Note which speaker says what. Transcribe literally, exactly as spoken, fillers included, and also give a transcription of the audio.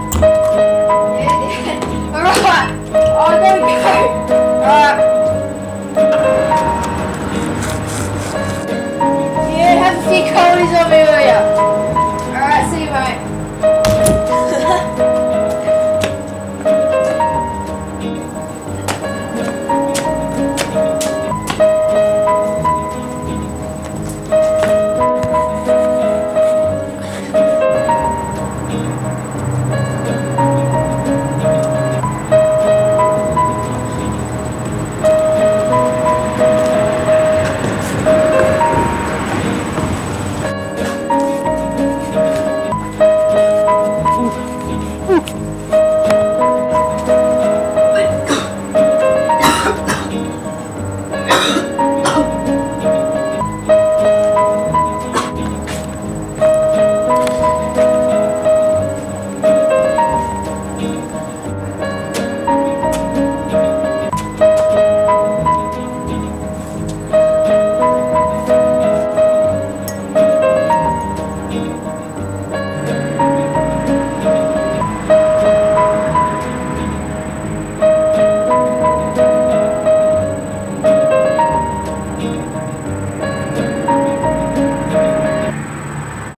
Speaker 1: Alright. Oh, there we go. Alright. Yeah, have a few calories over here. Alright, see you, mate.
Speaker 2: Ooh.